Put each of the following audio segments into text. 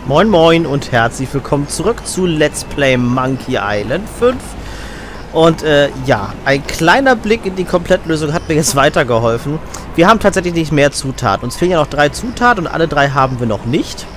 Moin Moin und herzlich willkommen zurück zu Let's Play Monkey Island 5. Und ja, ein kleiner Blick in die Komplettlösung hat mir jetzt weitergeholfen. Wir haben tatsächlich nicht mehr Zutaten. Uns fehlen ja noch 3 Zutaten und alle 3 haben wir noch nicht.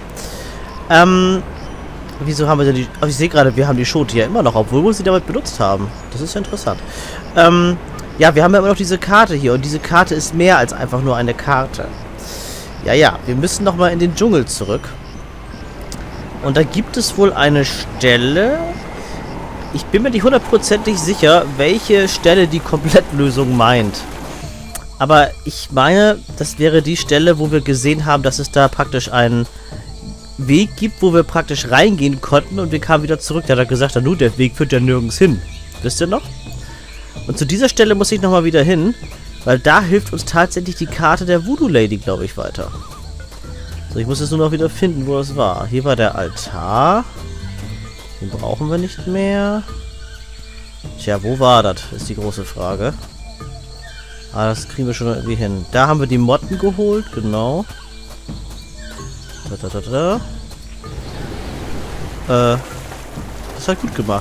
Wieso haben wir denn die... ich sehe gerade, wir haben die Schote ja immer noch, obwohl wir sie damit benutzt haben. Das ist ja interessant. Ja, wir haben ja immer noch diese Karte hier und diese Karte ist mehr als einfach nur eine Karte. Ja, wir müssen nochmal in den Dschungel zurück. Und da gibt es wohl eine Stelle... Ich bin mir nicht hundertprozentig sicher, welche Stelle die Komplettlösung meint. Aber ich meine, das wäre die Stelle, wo wir gesehen haben, dass es da praktisch einen Weg gibt, wo wir praktisch reingehen konnten und wir kamen wieder zurück. Da hat er gesagt, der Weg führt ja nirgends hin. Wisst ihr noch? Und zu dieser Stelle muss ich nochmal wieder hin, weil da hilft uns tatsächlich die Karte der Voodoo Lady, glaube ich, weiter. So, ich muss es nur noch wieder finden, wo das war. Hier war der Altar. Den brauchen wir nicht mehr. Tja, wo war das? Ist die große Frage. Ah, das kriegen wir schon irgendwie hin. Da haben wir die Motten geholt, genau. Das hat gut gemacht.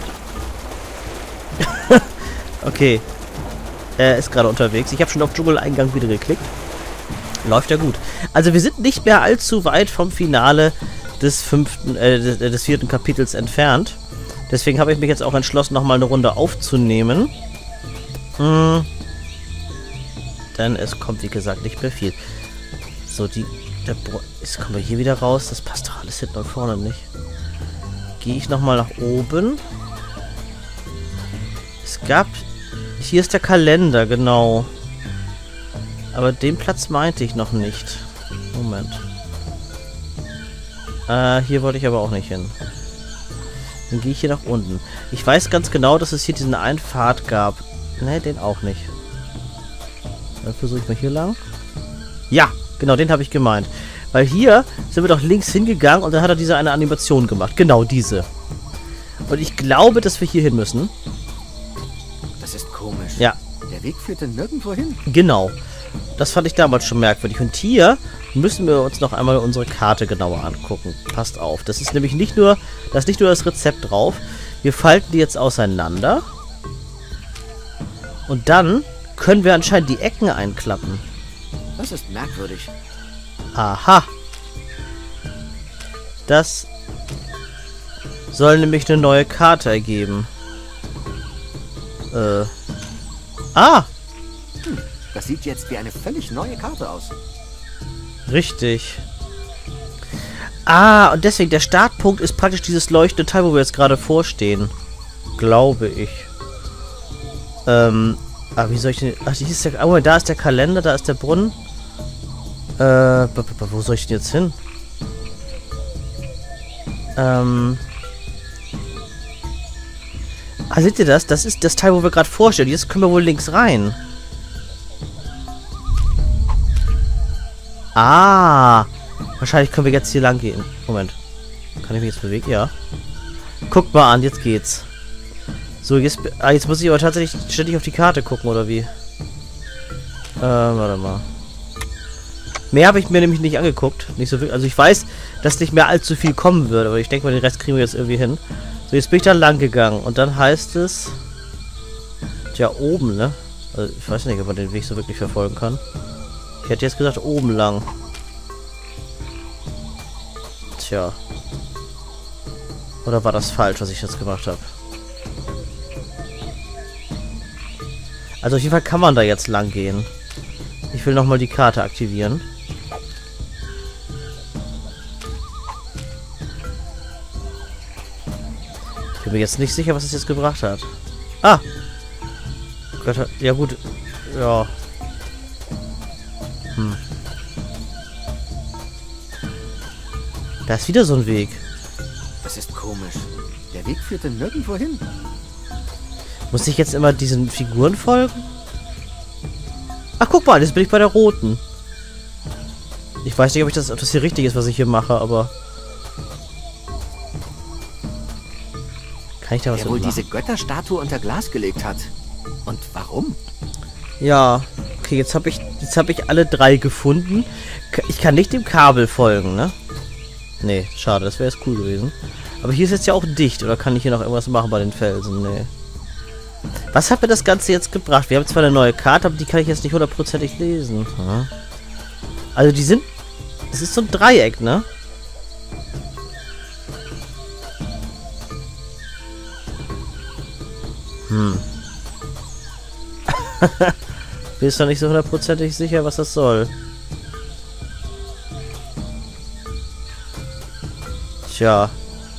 Okay. Er ist gerade unterwegs. Ich habe schon auf Dschungeleingang wieder geklickt. Läuft ja gut. Also wir sind nicht mehr allzu weit vom Finale des 4. Kapitels entfernt. Deswegen habe ich mich jetzt auch entschlossen, nochmal eine Runde aufzunehmen. Denn es kommt, wie gesagt, nicht mehr viel. So, jetzt kommen wir hier wieder raus. Das passt doch alles hinten und vorne nicht. Gehe ich nochmal nach oben. Es gab... Hier ist der Kalender, genau. Aber den Platz meinte ich noch nicht. Moment. Hier wollte ich aber auch nicht hin. Dann gehe ich hier nach unten. Ich weiß ganz genau, dass es hier diesen einen Pfad gab. Ne, den auch nicht. Dann versuche ich mal hier lang. Ja, genau, den habe ich gemeint. Weil hier sind wir doch links hingegangen und dann hat er diese eine Animation gemacht. Genau, diese. Und ich glaube, dass wir hier hin müssen. Das ist komisch. Ja. Der Weg führt denn nirgendwo hin. Genau. Das fand ich damals schon merkwürdig. Und hier müssen wir uns noch einmal unsere Karte genauer angucken. Passt auf. Das ist nämlich nicht nur das Rezept drauf. Wir falten die jetzt auseinander. Und dann können wir anscheinend die Ecken einklappen. Das ist merkwürdig. Aha. Das soll nämlich eine neue Karte ergeben. Das sieht jetzt wie eine völlig neue Karte aus. Richtig. Und deswegen, der Startpunkt ist praktisch dieses leuchtende Teil, wo wir jetzt gerade vorstehen. Glaube ich. Wie soll ich denn... Ach, hier ist der... Oh, da ist der Kalender, da ist der Brunnen. Wo soll ich denn jetzt hin? Seht ihr das? Das ist das Teil, wo wir gerade vorstehen. Jetzt können wir wohl links rein. Wahrscheinlich können wir jetzt hier lang gehen. Moment. Kann ich mich jetzt bewegen? Ja. Guckt mal an, jetzt geht's. So, jetzt muss ich aber tatsächlich ständig auf die Karte gucken, oder wie? Warte mal. Mehr habe ich mir nämlich nicht angeguckt. Nicht so viel. Also ich weiß, dass nicht mehr allzu viel kommen wird, aber ich denke mal, den Rest kriegen wir jetzt irgendwie hin. So, jetzt bin ich da lang gegangen und dann heißt es... Tja, oben, ne? Also ich weiß nicht, ob man den Weg so wirklich verfolgen kann. Ich hätte jetzt gesagt, oben lang. Tja. Oder war das falsch, was ich jetzt gemacht habe? Also auf jeden Fall kann man da jetzt lang gehen. Ich will nochmal die Karte aktivieren. Ich bin mir jetzt nicht sicher, was es jetzt gebracht hat. Gott, ja gut. Ja. Da ist wieder so ein Weg. Das ist komisch. Der Weg führt denn nirgendwo hin. Muss ich jetzt immer diesen Figuren folgen? Ach, guck mal, jetzt bin ich bei der roten. Ich weiß nicht, ob das hier richtig ist, was ich hier mache, aber... Kann ich da was der wohl machen? diese Götterstatue unter Glas gelegt hat. Und warum? Ja, okay, jetzt hab ich alle 3 gefunden. Ich kann nicht dem Kabel folgen, ne? Nee, schade, das wäre jetzt cool gewesen. Aber hier ist jetzt ja auch dicht. Oder kann ich hier noch irgendwas machen bei den Felsen? Nee. Was hat mir das Ganze jetzt gebracht? Wir haben zwar eine neue Karte, aber die kann ich jetzt nicht hundertprozentig lesen. Hm. Also die sind... Es ist so ein Dreieck, ne? Bin jetzt noch nicht so hundertprozentig sicher, was das soll. Tja.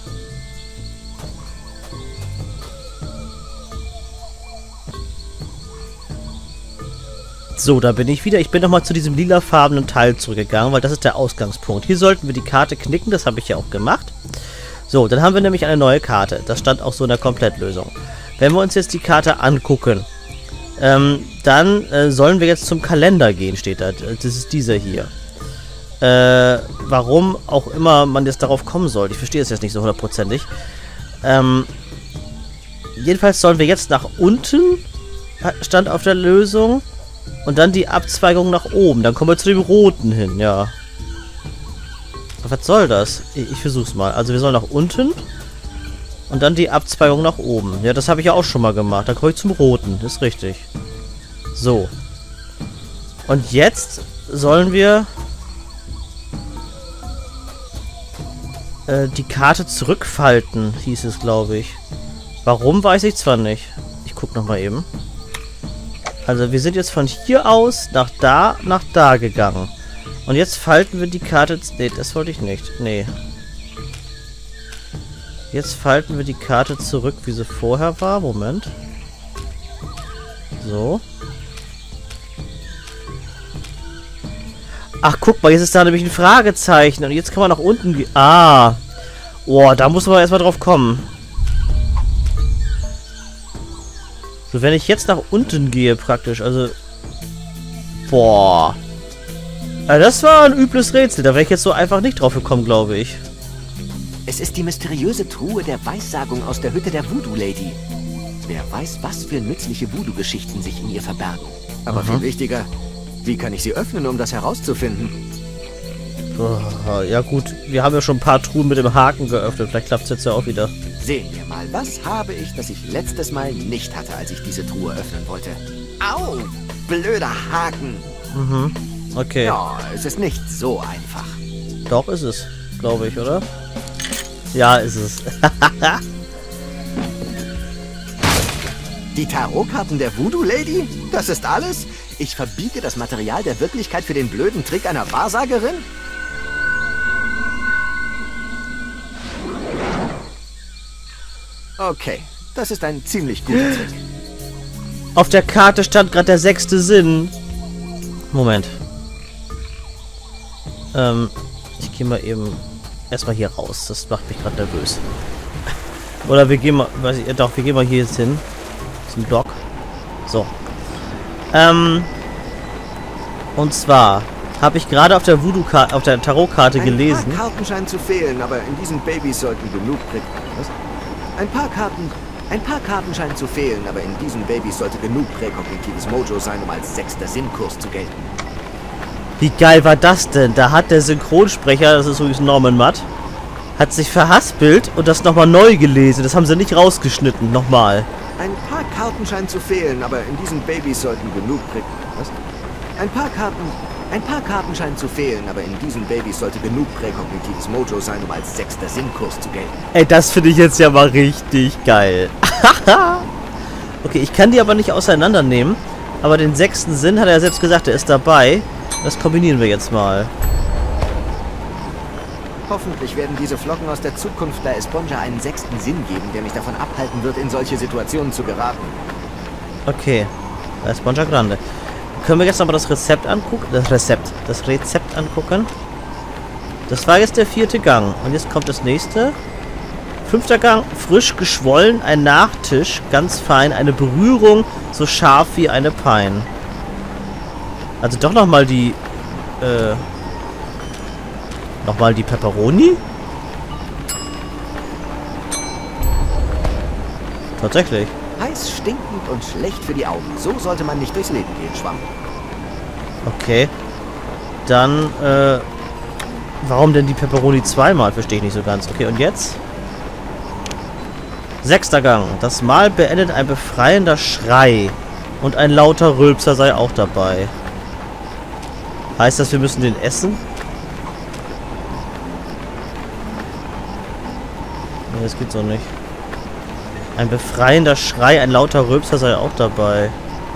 So, da bin ich wieder. Ich bin nochmal zu diesem lilafarbenen Teil zurückgegangen, weil das ist der Ausgangspunkt. Hier sollten wir die Karte knicken, das habe ich ja auch gemacht. So, dann haben wir nämlich eine neue Karte. Das stand auch so in der Komplettlösung. Wenn wir uns jetzt die Karte angucken, dann sollen wir jetzt zum Kalender gehen, steht da. Das ist dieser hier. Warum auch immer man jetzt darauf kommen soll. Ich verstehe es jetzt nicht so hundertprozentig. Jedenfalls sollen wir jetzt nach unten, stand auf der Lösung, und dann die Abzweigung nach oben. Dann kommen wir zu dem roten hin, ja. Was soll das? Ich versuch's mal. Also wir sollen nach unten und dann die Abzweigung nach oben. Ja, das habe ich ja auch schon mal gemacht. Da komme ich zum roten. Das ist richtig. So. Und jetzt sollen wir die Karte zurückfalten, hieß es, glaube ich. Warum, weiß ich zwar nicht. Ich gucke nochmal eben. Also wir sind jetzt von hier aus nach da gegangen. Und jetzt falten wir die Karte... Nee, das wollte ich nicht. Nee. Jetzt falten wir die Karte zurück, wie sie vorher war. Moment. So. Ach, guck mal, jetzt ist da nämlich ein Fragezeichen. Und jetzt kann man nach unten gehen. Ah. Boah, da muss man erstmal drauf kommen. So, wenn ich jetzt nach unten gehe praktisch, also... Boah. Also das war ein übles Rätsel. Da wäre ich jetzt so einfach nicht drauf gekommen, glaube ich. Es ist die mysteriöse Truhe der Weissagung aus der Hütte der Voodoo-Lady. Wer weiß, was für nützliche Voodoo-Geschichten sich in ihr verbergen. Aber viel wichtiger, wie kann ich sie öffnen, um das herauszufinden? Oh, ja gut, wir haben ja schon ein paar Truhen mit dem Haken geöffnet. Vielleicht klappt es jetzt ja auch wieder. Sehen wir mal, was habe ich, das ich letztes Mal nicht hatte, als ich diese Truhe öffnen wollte. Au! Blöder Haken! Mhm, okay. Ja, es ist nicht so einfach. Doch, ist es, glaube ich, oder? Ja, ist es. Die Tarotkarten der Voodoo-Lady? Das ist alles? Ich verbiege das Material der Wirklichkeit für den blöden Trick einer Wahrsagerin? Okay, das ist ein ziemlich guter Trick. Auf der Karte stand gerade der 6. Sinn. Moment. Ich gehe mal eben erstmal hier raus. Das macht mich gerade nervös. Oder wir gehen mal, weiß ich, doch, wir gehen mal hier jetzt hin. Zum Dock. So. Und zwar habe ich gerade auf der Voodoo-Karte, auf der Tarotkarte gelesen. Ein paar Karten scheinen zu fehlen, aber in diesen Babys sollten genug Ein paar Karten scheinen zu fehlen, aber in diesen Babys sollte genug präkognitives Mojo sein, um als 6. Sinnkurs zu gelten. Wie geil war das denn? Da hat der Synchronsprecher, das ist übrigens Norman Matt, hat sich verhaspelt und das nochmal neu gelesen. Das haben sie nicht rausgeschnitten. Nochmal. Ein paar Karten scheinen zu fehlen, aber in diesen Babys sollten genug Ein paar Karten scheinen zu fehlen, aber in diesen Babys sollte genug präkognitives Mojo sein, um als 6. Sinnkurs zu gelten. Ey, das finde ich jetzt ja mal richtig geil. Okay, ich kann die aber nicht auseinandernehmen. Aber den 6. Sinn hat er selbst gesagt, der ist dabei. Das kombinieren wir jetzt mal. Hoffentlich werden diese Flocken aus der Zukunft der Esponja einen 6. Sinn geben, der mich davon abhalten wird, in solche Situationen zu geraten. Okay, La Esponja Grande. Können wir jetzt nochmal das Rezept angucken? Das Rezept angucken. Das war jetzt der 4. Gang. Und jetzt kommt das nächste. 5. Gang, frisch geschwollen, ein Nachtisch, ganz fein, eine Berührung, so scharf wie eine Pein. Also doch nochmal die, nochmal die Pepperoni? Tatsächlich. Heiß, stinkend und schlecht für die Augen. So sollte man nicht durchs Leben gehen, Schwamm. Okay. Dann, Warum denn die Pepperoni zweimal? Verstehe ich nicht so ganz. Okay, und jetzt? 6. Gang. Das Mahl beendet ein befreiender Schrei. Und ein lauter Rülpser sei auch dabei. Heißt das, wir müssen den essen? Nee, das geht so nicht. Ein befreiender Schrei, ein lauter Rülpser sei auch dabei.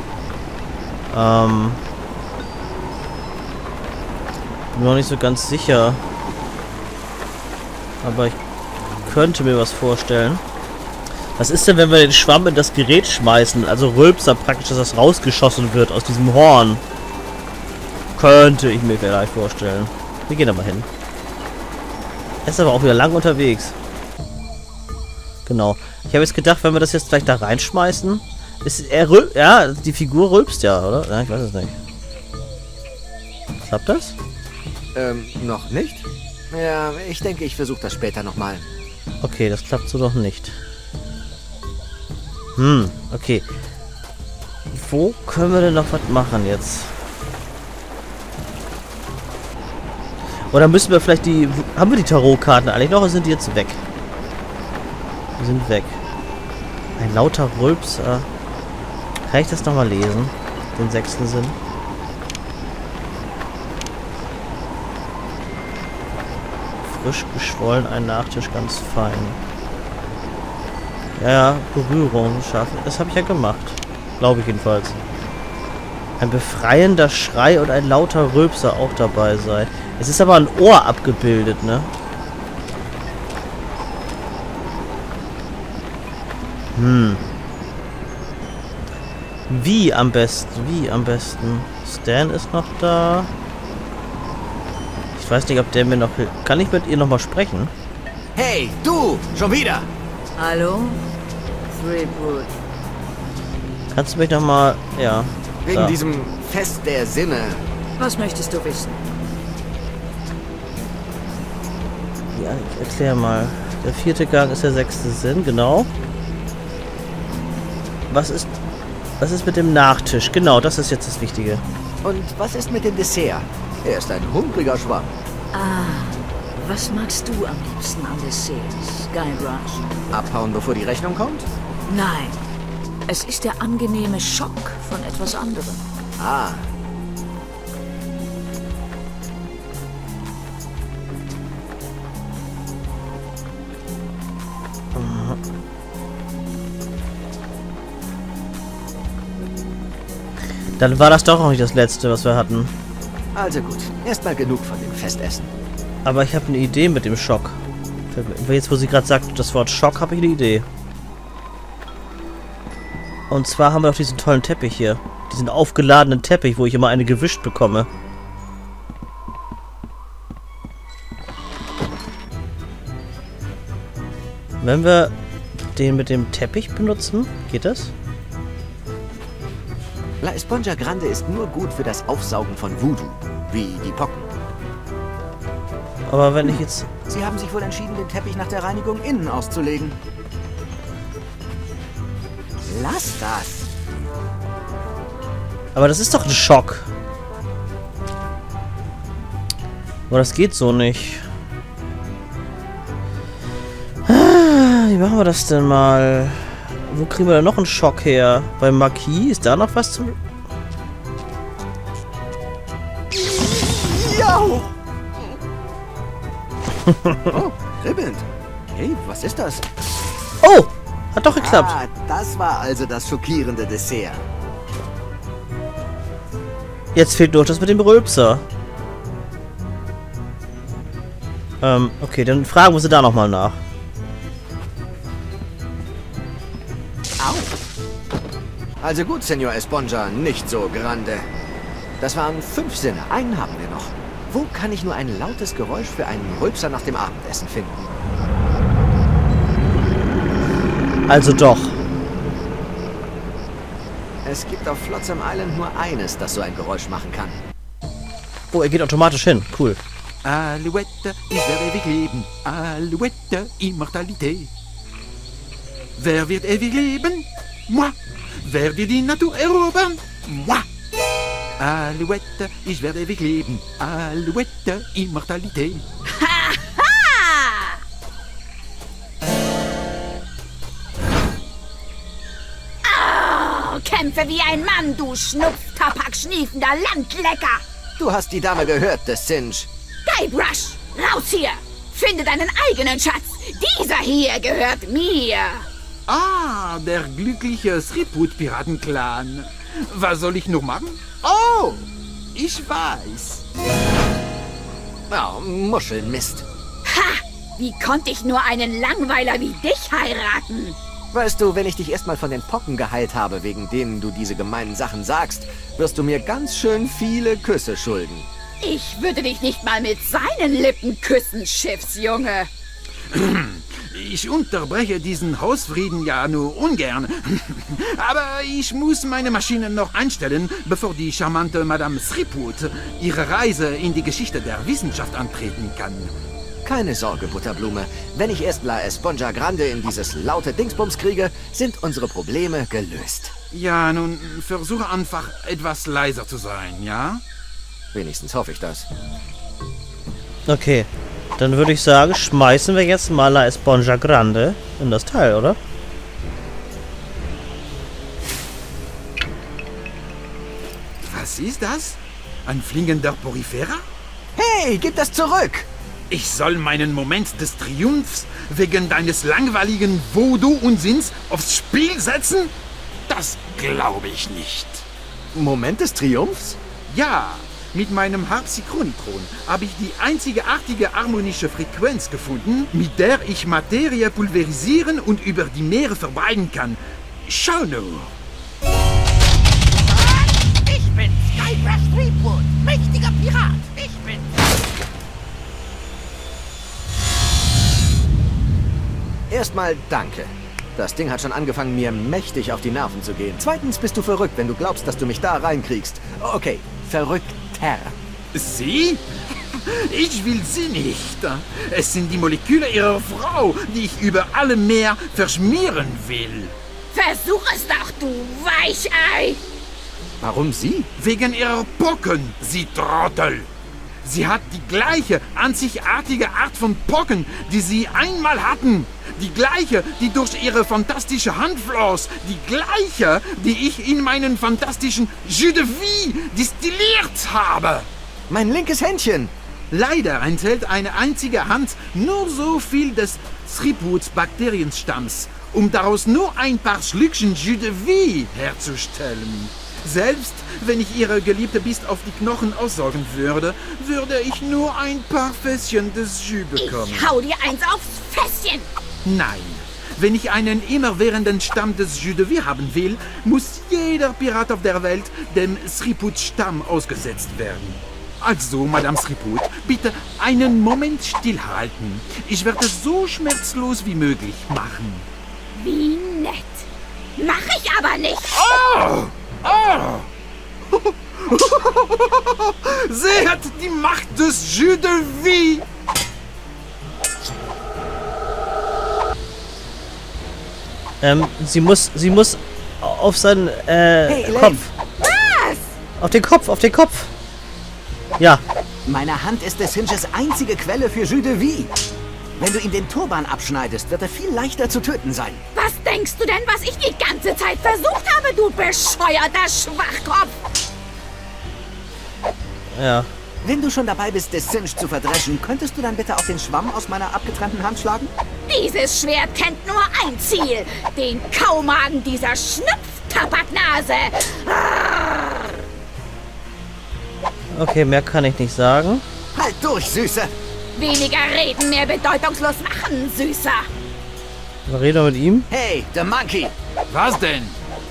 Bin noch nicht so ganz sicher. Aber ich könnte mir was vorstellen. Was ist denn, wenn wir den Schwamm in das Gerät schmeißen? Also Rülpser praktisch, dass das rausgeschossen wird aus diesem Horn. Könnte ich mir vielleicht vorstellen. Wir gehen da mal hin. Er ist aber auch wieder lang unterwegs. Genau. Ich habe jetzt gedacht, wenn wir das jetzt gleich da reinschmeißen, ist er ja, die Figur rülpst ja, oder? Ja, ich weiß es nicht. Klappt das? Noch nicht? Ja, ich denke, ich versuche das später nochmal. Okay, das klappt so doch nicht. Okay. Wo können wir denn noch was machen jetzt? Oder müssen wir vielleicht die... Haben wir die Tarotkarten eigentlich noch oder sind die jetzt weg? Die sind weg. Ein lauter Rülpser. Kann ich das nochmal lesen? Den 6. Sinn. Frisch geschwollen, ein Nachtisch ganz fein. Ja, Berührung schaffen. Das habe ich ja gemacht. Glaube ich jedenfalls. Ein befreiender Schrei und ein lauter Rülpser auch dabei sei. Es ist aber ein Ohr abgebildet, ne? Wie am besten? Wie am besten? Stan ist noch da. Ich weiß nicht, ob der mir noch hilft. Kann ich mit ihr nochmal sprechen? Hey, du! Schon wieder! Hallo? Threepwood. Kannst du mich nochmal... Ja. Wegen diesem Fest der Sinne. Was möchtest du wissen? Ja, erklär mal. Der 4. Gang ist der 6. Sinn, genau. Was ist mit dem Nachtisch? Genau, das ist jetzt das Wichtige. Und was ist mit dem Dessert? Er ist ein hungriger Schwamm. Was magst du am liebsten an Desserts, Guybrush? Abhauen, bevor die Rechnung kommt? Nein. Es ist der angenehme Schock von etwas anderem. Ah. Dann war das doch noch nicht das Letzte, was wir hatten. Also gut, erstmal genug von dem Festessen. Aber ich habe eine Idee mit dem Schock. Jetzt, wo sie gerade sagt, das Wort Schock, habe ich eine Idee. Und zwar haben wir doch diesen tollen Teppich hier. Diesen aufgeladenen Teppich, wo ich immer eine gewischt bekomme. Wenn wir den mit dem Teppich benutzen, geht das? La Esponja Grande ist nur gut für das Aufsaugen von Voodoo, wie die Pocken. Aber wenn ich jetzt... Sie haben sich wohl entschieden, den Teppich nach der Reinigung innen auszulegen. Lass das! Aber das ist doch ein Schock. Aber das geht so nicht. Wie machen wir das denn mal? Wo kriegen wir denn noch einen Schock her? Beim Marquis? Ist da noch was zum... Jau! Oh, kribbelnd. Hey, was ist das? Oh! Hat doch geklappt. Ah, das war also das schockierende Dessert. Jetzt fehlt nur das mit dem Rülpser. Okay, dann fragen wir sie da nochmal nach. Au! Also gut, Senor Esponja, nicht so grande. Das waren 5 Sinne, einen haben wir noch. Wo kann ich nur ein lautes Geräusch für einen Rülpser nach dem Abendessen finden? Also doch. Es gibt auf Flotsam Island nur eines, das so ein Geräusch machen kann. Oh, er geht automatisch hin. Cool. Alouette, ich werde ewig leben. Alouette, Immortalität. Wer wird ewig leben? Moi. Wer wird die Natur erobern? Moi. Alouette, ich werde ewig leben. Alouette, Immortalität. Kämpfe wie ein Mann, du Schnupftabak schniefender Landlecker! Du hast die Dame gehört, des Singe. Guybrush, raus hier! Finde deinen eigenen Schatz! Dieser hier gehört mir! Ah, der glückliche Thripwood-Piratenclan. Was soll ich noch machen? Oh, ich weiß. Oh, Muschelmist. Ha! Wie konnte ich nur einen Langweiler wie dich heiraten? Weißt du, wenn ich dich erstmal von den Pocken geheilt habe, wegen denen du diese gemeinen Sachen sagst, wirst du mir ganz schön viele Küsse schulden. Ich würde dich nicht mal mit seinen Lippen küssen, Schiffsjunge. Ich unterbreche diesen Hausfrieden ja nur ungern. Aber ich muss meine Maschinen noch einstellen, bevor die charmante Madame Thripwood ihre Reise in die Geschichte der Wissenschaft antreten kann. Keine Sorge, Butterblume. Wenn ich erst La Esponja Grande in dieses laute Dingsbums kriege, sind unsere Probleme gelöst. Ja, nun, versuche einfach etwas leiser zu sein, ja? Wenigstens hoffe ich das. Okay. Dann würde ich sagen, schmeißen wir jetzt mal La Esponja Grande in das Teil, oder? Was ist das? Ein fliegender Porifera? Hey, gib das zurück! Ich soll meinen Moment des Triumphs wegen deines langweiligen Voodoo-Unsinns aufs Spiel setzen? Das glaube ich nicht. Moment des Triumphs? Ja, mit meinem Harpsichronitron habe ich die einzigartige harmonische Frequenz gefunden, mit der ich Materie pulverisieren und über die Meere verbreiten kann. Schau nur. Ich bin Guybrush Threepwood, mächtiger Pirat. Ich bin... Erstmal danke. Das Ding hat schon angefangen, mir mächtig auf die Nerven zu gehen. Zweitens bist du verrückt, wenn du glaubst, dass du mich da reinkriegst. Okay, verrückter. Sie? Ich will sie nicht. Es sind die Moleküle ihrer Frau, die ich über alle Meer verschmieren will. Versuch es doch, du Weichei! Warum sie? Wegen ihrer Pocken, sie Trottel. Sie hat die gleiche einzigartige Art von Pocken, die sie einmal hatten. Die gleiche, die durch ihre fantastische Hand floss. Die gleiche, die ich in meinen fantastischen Jus de Vie destilliert habe. Mein linkes Händchen. Leider enthält eine einzige Hand nur so viel des Thripwoods Bakterienstamms, um daraus nur ein paar Schlückchen Jus de Vie herzustellen. Selbst wenn ich ihre geliebte Biest auf die Knochen aussaugen würde, würde ich nur ein paar Fässchen des Jus bekommen. Ich hau dir eins aufs Fässchen! Nein. Wenn ich einen immerwährenden Stamm des Jus de Vie haben will, muss jeder Pirat auf der Welt dem Thripwood-Stamm ausgesetzt werden. Also, Madame Thripwood, bitte einen Moment stillhalten. Ich werde es so schmerzlos wie möglich machen. Wie nett. Mach ich aber nicht. Oh! Oh! Seht die Macht des Jus de Vie! Sie muss auf seinen Hey, Kopf. Was? Auf den Kopf, auf den Kopf. Ja. Meine Hand ist des Hinges einzige Quelle für Jus de Vie. Wenn du ihm den Turban abschneidest, wird er viel leichter zu töten sein. Was denkst du denn, was ich die ganze Zeit versucht habe, du bescheuerter Schwachkopf? Ja. Wenn du schon dabei bist, des Singe zu verdreschen, könntest du dann bitte auf den Schwamm aus meiner abgetrennten Hand schlagen? Dieses Schwert kennt nur ein Ziel. Den Kaumagen dieser Schnupftabaknase. Okay, mehr kann ich nicht sagen. Halt durch, Süße! Weniger reden, mehr bedeutungslos machen, Süßer. Rede mit ihm. Hey, the Monkey! Was denn?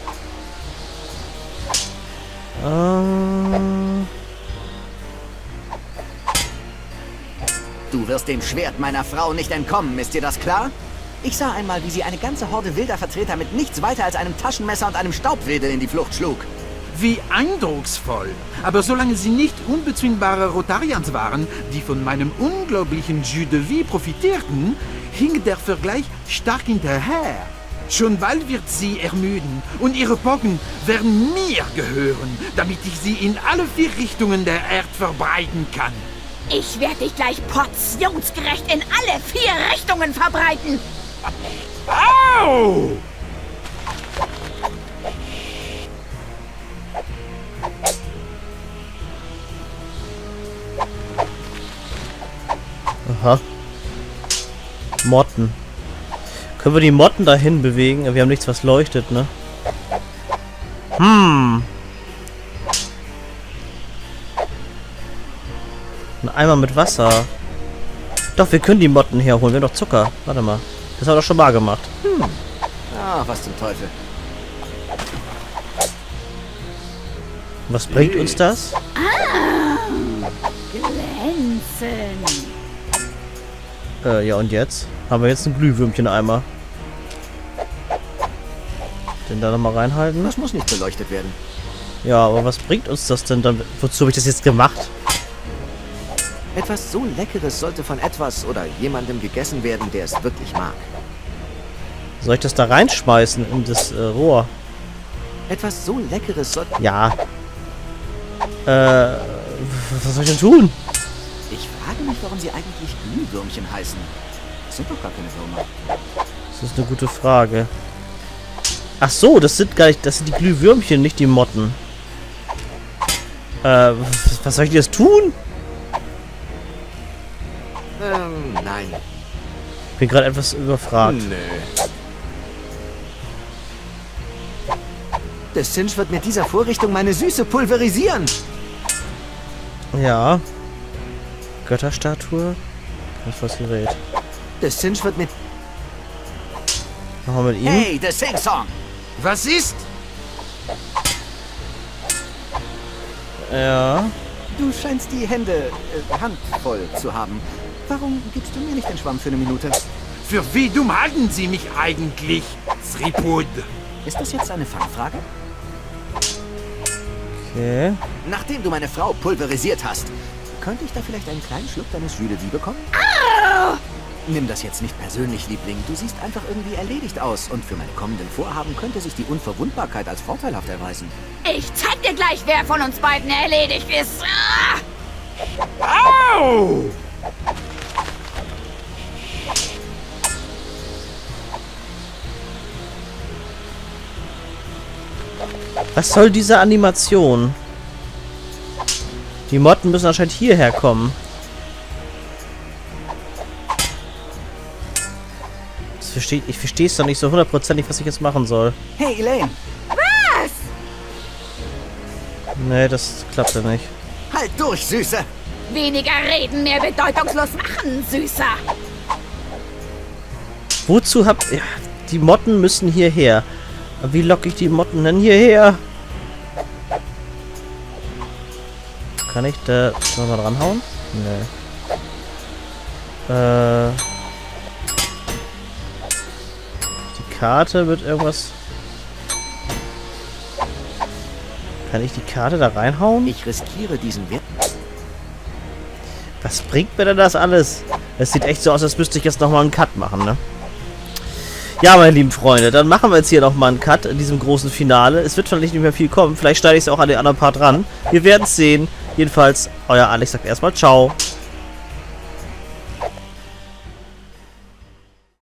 Du wirst dem Schwert meiner Frau nicht entkommen, ist dir das klar? Ich sah einmal, wie sie eine ganze Horde wilder Vertreter mit nichts weiter als einem Taschenmesser und einem Staubwedel in die Flucht schlug. Wie eindrucksvoll. Aber solange sie nicht unbezwingbare Rotarians waren, die von meinem unglaublichen Jus de Vie profitierten, hing der Vergleich stark hinterher. Schon bald wird sie ermüden und ihre Pocken werden mir gehören, damit ich sie in alle 4 Richtungen der Erde verbreiten kann. Ich werde dich gleich portionsgerecht in alle 4 Richtungen verbreiten. Au! Aha. Motten. Können wir die Motten dahin bewegen? Wir haben nichts, was leuchtet, ne? Ein Eimer mit Wasser. Doch, wir können die Motten herholen. Wir haben doch Zucker. Warte mal. Das haben wir doch schon mal gemacht. Ah, was zum Teufel. Was bringt uns das? Glänzen. Ja, und jetzt? Haben wir jetzt ein Glühwürmchen-Eimer. Den da nochmal reinhalten? Das muss nicht beleuchtet werden. Ja, aber was bringt uns das denn dann? Wozu habe ich das jetzt gemacht? Etwas so Leckeres sollte von etwas oder jemandem gegessen werden, der es wirklich mag. Soll ich das da reinschmeißen in das Rohr? Etwas so Leckeres sollte... Ja. Was soll ich denn tun? Ich frage mich, warum sie eigentlich Glühwürmchen heißen. Das sind doch gar keine Würmer. Das ist eine gute Frage. Ach so, das sind die Glühwürmchen, nicht die Motten. Was soll ich jetzt tun? Nein. Ich bin gerade etwas überfragt. Nö. Der Sinch wird mit dieser Vorrichtung meine Süße pulverisieren. Ja. Götterstatue. Das Gerät. Der Sinch wird mit... Machen wir mit ihm. Hey, der Sing-Song! Was ist? Ja. Du scheinst die Handvoll zu haben. Warum gibst du mir nicht den Schwamm für eine Minute? Für wie dumm halten Sie mich eigentlich, Sripud? Ist das jetzt eine Fangfrage? Okay. Nachdem du meine Frau pulverisiert hast, könnte ich da vielleicht einen kleinen Schluck deines Jus de Vie bekommen? Nimm das jetzt nicht persönlich, Liebling. Du siehst einfach irgendwie erledigt aus. Und für meine kommenden Vorhaben könnte sich die Unverwundbarkeit als vorteilhaft erweisen. Ich zeig dir gleich, wer von uns beiden erledigt ist. Au! Was soll diese Animation? Die Motten müssen anscheinend hierher kommen. Ich verstehe es doch nicht so hundertprozentig, was ich jetzt machen soll. Hey, Elaine! Was? Nee, das klappt ja nicht. Halt durch, Süße! Weniger reden, mehr bedeutungslos machen, Süßer. Wozu hab... Ja, die Motten müssen hierher. Aber wie locke ich die Motten denn hierher? Kann ich da nochmal dranhauen? Nee. Die Karte wird irgendwas... Kann ich die Karte da reinhauen? Ich riskiere diesen Wert. Was bringt mir denn das alles? Es sieht echt so aus, als müsste ich jetzt nochmal einen Cut machen, ne? Ja, meine lieben Freunde, dann machen wir jetzt hier nochmal einen Cut in diesem großen Finale. Es wird vielleicht nicht mehr viel kommen. Vielleicht schneide ich es auch an den anderen Part ran. Wir werden es sehen. Jedenfalls, euer Alex sagt erstmal ciao.